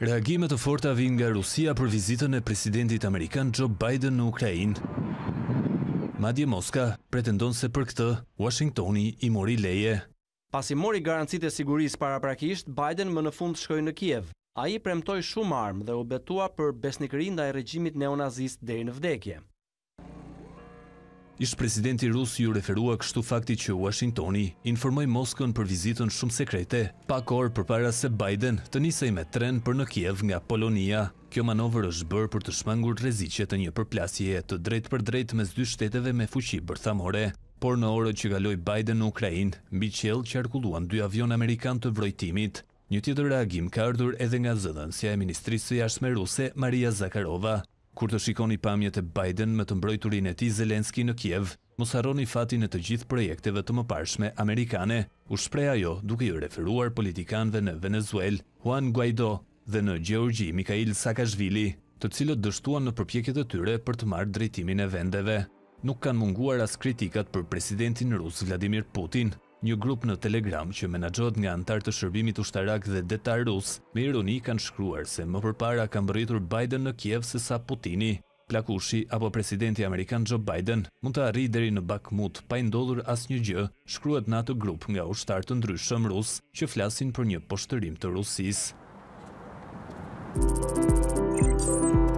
Reagime të forta vijnë nga Rusia për vizitën e presidentit amerikan Joe Biden në Ukrainë. Madje Moska pretendon se për këtë Washingtoni i mori leje. Pasi mori garancitë e sigurisë paraprakisht, Biden më në fund shkoi në Kiev. Ai premtoi shumë armë dhe u betua për besnikëri ndaj regjimit neonazist deri në vdekje. Ish-presidenti rus ju referua kështu faktit që Washingtoni informoi Moskën për vizitën shumë sekrete, pak orë përpara se Biden të nisej me tren për në Kiev nga Polonia. Kjo manovër është bërë për të shmangur rreziqe të një përplasje të drejtë për drejtë mes dy shteteve me fuqi bërthamore. Por në orët që kaloi Biden në Ukrainë, mbi qiell qarkulluan dy avion amerikan të vrojtimit. Një tjetër reagim ka ardhur edhe nga zëdhënësja e ministrisë së jashtme ruse, Maria Zakharova. Kur të shikoni pamjet e Biden me të mbrojturin e tij Zelenski në Kiev, mos harroni fatin e të gjithë projekteve të mëparshme amerikane, u shpreh ajo duke i referuar politikanëve në Venezuelë, Juan Guaido, dhe në Gjeorgji Mikhail Saakashvili, të cilët dështuan në përpjekjet e tyre për të marrë drejtimin e vendeve. Nuk kanë munguar as kritikat për presidentin rus Vladimir Putin. Një grup në Telegram që menaxhohet nga antar të shërbimit ushtarak dhe detar rus, me ironi kanë shkruar se më përpara ka mbërritur Biden në Kiev se sa Putini. Plakushi apo presidenti amerikan Joe Biden mund të arrijë deri në Bakhmut pa i ndodhur asnjë gjë, shkruhet në atë grup nga ushtar të ndryshëm rus që flasin për një poshtërim të Rusisë.